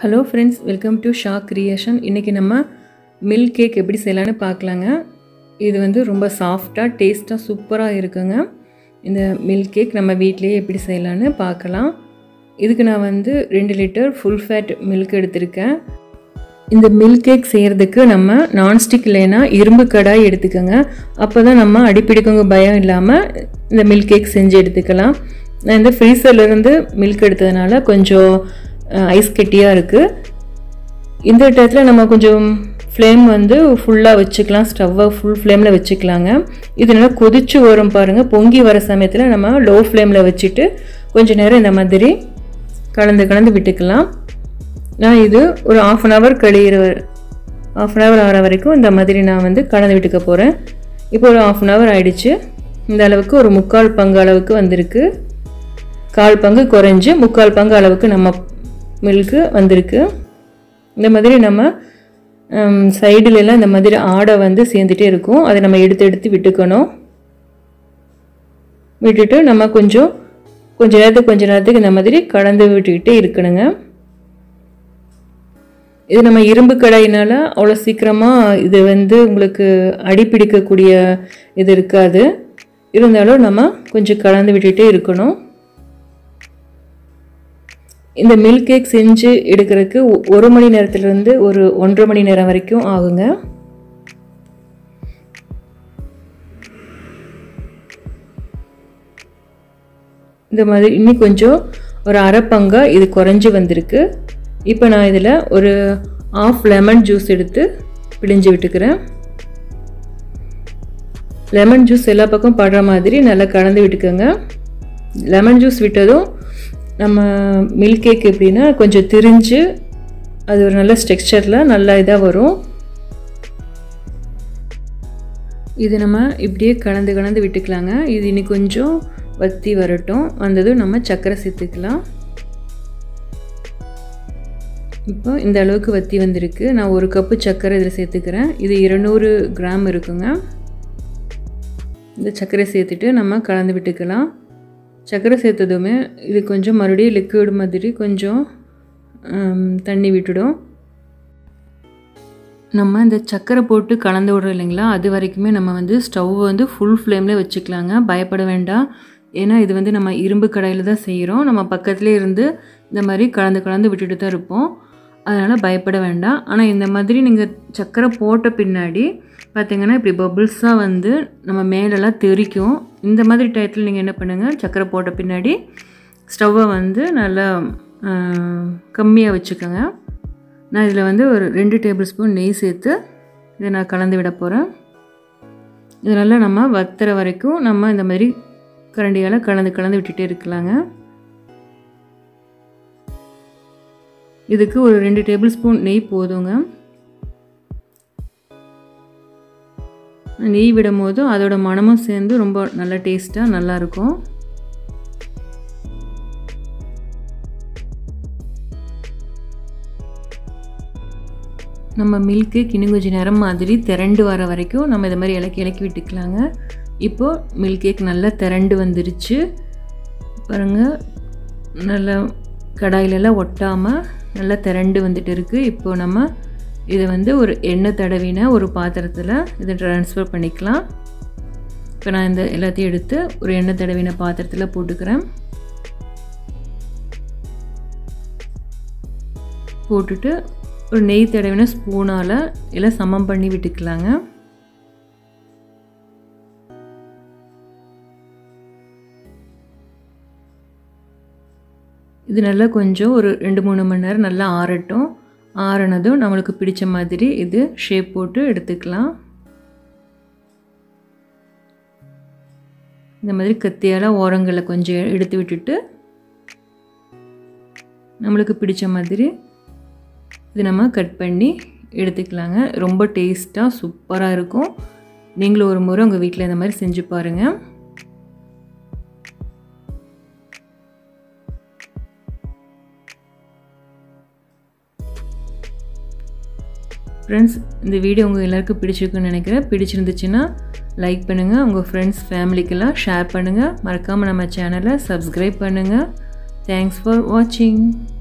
Hello friends, welcome to Sha creation. இன்றைக்கி நம்ம milk cake எப்படி செய்யலான்னு பார்க்கலாங்க. இது வந்து ரொம்ப சாஃப்டாக டேஸ்ட்டாக சூப்பராக இருக்குங்க. இந்த மில்க் கேக் நம்ம வீட்டிலேயே எப்படி செய்யலான்னு பார்க்கலாம். இதுக்கு நான் வந்து 2 லிட்டர் ஃபுல் ஃபேட் மில்க் எடுத்திருக்கேன். இந்த மில்க் கேக் செய்கிறதுக்கு நம்ம நான்ஸ்டிக் இல்லைன்னா இரும்பு கடாய் எடுத்துக்கோங்க. அப்போ தான் நம்ம அடிப்பிடிக்கவங்க பயம் இல்லாமல் இந்த மில்க் கேக் செஞ்சு எடுத்துக்கலாம். நான் இந்த ஃப்ரீசர்லேருந்து மில்க் எடுத்ததுனால கொஞ்சம் ஐஸ் கட்டியாக இருக்குது. இந்த டயத்தில் நம்ம கொஞ்சம் ஃப்ளேம் வந்து ஃபுல்லாக வச்சுக்கலாம். ஸ்டவ்வை ஃபுல் ஃப்ளேமில் வச்சுக்கலாங்க. இது நல்லா கொதிச்சு வரும் பாருங்கள். பொங்கி வர சமயத்தில் நம்ம லோ ஃப்ளேமில் வச்சுட்டு கொஞ்சம் நேரம் இந்த மாதிரி கலந்து விட்டுக்கலாம். நான் இது ஒரு ½ அன் ஹவர் ½ அன் ஹவர் ஆகிற வரைக்கும் இந்த மாதிரி நான் வந்து கலந்து விட்டுக்க போகிறேன். இப்போ ஒரு ½ அன் ஹவர் ஆகிடுச்சு. இந்த அளவுக்கு ஒரு 3/4 பங்கு அளவுக்கு வந்திருக்கு. 1/4 பங்கு குறைஞ்சி 3/4 பங்கு அளவுக்கு நம்ம மில்க்கு வந்திருக்கு. இந்த மாதிரி நம்ம சைடுலெலாம் இந்த மாதிரி ஆடை வந்து சேர்ந்துட்டே இருக்கும். அதை நம்ம எடுத்து விட்டுக்கணும். விட்டுட்டு நம்ம கொஞ்சம் நேரத்துக்கு இந்த மாதிரி கலந்து விட்டுக்கிட்டே இருக்கணுங்க. இது நம்ம இரும்பு கடாயினால் அவ்வளோ சீக்கிரமாக இது வந்து உங்களுக்கு அடிப்பிடிக்கக்கூடிய இது இருக்காது. இருந்தாலும் நம்ம கொஞ்சம் கலந்து விட்டுகிட்டே இருக்கணும். இந்த மில்க் கேக் செஞ்சு எடுக்கிறதுக்கு 1 மணி நேரத்துலேருந்து ஒரு 1.5 மணி நேரம் வரைக்கும் ஆகுங்க. இந்த மாதிரி இன்னும் கொஞ்சம் ஒரு ½ பங்காக இது குறைஞ்சி வந்திருக்கு. இப்போ நான் இதில் ஒரு ½ லெமன் ஜூஸ் எடுத்து பிழிஞ்சு விட்டுக்கிறேன். லெமன் ஜூஸ் எல்லா பக்கம் படுற மாதிரி நல்லா கலந்து விட்டுக்கோங்க. லெமன் ஜூஸ் விட்டதும் நம்ம மில்க் கேக் எப்படின்னா கொஞ்சம் திரிஞ்சு அது ஒரு நல்ல ஸ்ட்ரக்சரில் நல்லா இதாக வரும். இது நம்ம இப்படியே கலந்து விட்டுக்கலாங்க. இது இன்னும் கொஞ்சம் வற்றி வரட்டும். வந்ததும் நம்ம சர்க்கரை சேர்த்துக்கலாம். இப்போ இந்த அளவுக்கு வற்றி வந்திருக்கு. நான் 1 கப்பு சர்க்கரை இதில் சேர்த்துக்கிறேன். இது 200 கிராம் இருக்குங்க. இந்த சர்க்கரை சேர்த்துட்டு நம்ம கலந்து விட்டுக்கலாம். சர்க்கரை சேர்த்ததுமே இது கொஞ்சம் மறுபடியும் லிக்விட் மாதிரி கொஞ்சம் தண்ணி விட்டுடும். நம்ம இந்த சர்க்கரை போட்டு கலந்து விடுறோம் இல்லைங்களா, அது வரைக்குமே நம்ம வந்து ஸ்டவ் வந்து ஃபுல் ஃப்ளேமில் வச்சுக்கலாங்க. பயப்பட வேண்டாம். ஏன்னா இது வந்து நம்ம இரும்பு கடாயில் தான் செய்கிறோம். நம்ம பக்கத்துலேயே இருந்து இந்த மாதிரி கலந்து விட்டுட்டு தான் இருப்போம். அதனால் பயப்பட வேண்டாம். ஆனால் இந்த மாதிரி நீங்கள் சர்க்கரை போட்ட பின்னாடி பார்த்திங்கன்னா இப்படி பபுள்ஸாக வந்து நம்ம மேலெல்லாம் தெரிக்கும். இந்த மாதிரி டயத்தில் நீங்கள் என்ன பண்ணுங்கள், சர்க்கரை போட்ட பின்னாடி ஸ்டவ்வை வந்து நல்லா கம்மியாக வச்சுக்கோங்க. நான் இதில் வந்து ஒரு 2 டேபிள் ஸ்பூன் நெய் சேர்த்து இதை நான் கலந்து விட போகிறேன். இது நல்லா நம்ம வத்துற வரைக்கும் நம்ம இந்த மாதிரி கரண்டியால் கலந்து விட்டுட்டே இருக்கலாங்க. இதுக்கு ஒரு 2 டேபிள் ஸ்பூன் நெய் போதுங்க. நெய் விடும் போது அதோட மணமும் சேர்ந்து ரொம்ப நல்ல டேஸ்ட்டாக நல்லாயிருக்கும். நம்ம மில்க் கேக் இன்னும் கொஞ்சம் நேரம் மாதிரி திரண்டு வர வரைக்கும் நம்ம இதை மாதிரி இலக்கி விட்டுக்கலாங்க. இப்போது மில்க் கேக் நல்லா திரண்டு வந்துருச்சு பாருங்கள். நல்லா கடாயிலெல்லாம் ஒட்டாமல் நல்லா திரண்டு வந்துட்டு இருக்குது. இப்போது நம்ம இதை வந்து ஒரு எண்ணெய் தடவின ஒரு பாத்திரத்தில் இதை ட்ரான்ஸ்ஃபர் பண்ணிக்கலாம். இப்போ நான் இந்த எல்லாத்தையும் எடுத்து ஒரு எண்ணெய் தடவின பாத்திரத்தில் போட்டுக்கிறேன். போட்டுட்டு ஒரு நெய் தடவின ஸ்பூனால் எல்லாம் சமம் பண்ணி விட்டுக்கலாங்க. இது நல்லா கொஞ்சம் ஒரு 2-3 மணி நேரம் நல்லா ஆறட்டும். ஆறினதும் நம்மளுக்கு பிடிச்ச மாதிரி இது ஷேப் போட்டு எடுத்துக்கலாம். இந்த மாதிரி கத்தியால் ஓரங்களை கொஞ்சம் எடுத்து விட்டுட்டு நம்மளுக்கு பிடிச்ச மாதிரி இது நம்ம கட் பண்ணி எடுத்துக்கலாங்க. ரொம்ப டேஸ்ட்டாக சூப்பராக இருக்கும். நீங்களும் ஒரு முறை உங்கள் வீட்டில் இந்த மாதிரி செஞ்சு பாருங்கள். ஃப்ரெண்ட்ஸ், இந்த வீடியோ உங்கள் எல்லாருக்கும் பிடிச்சிருக்குன்னு நினைக்கிறேன். பிடிச்சிருந்துச்சுன்னா லைக் பண்ணுங்கள். உங்கள் ஃப்ரெண்ட்ஸ் ஃபேமிலிக்கெல்லாம் ஷேர் பண்ணுங்கள். மறக்காமல் நம்ம சேனலை சப்ஸ்கிரைப் பண்ணுங்கள். தேங்க்ஸ் ஃபார் வாட்சிங்.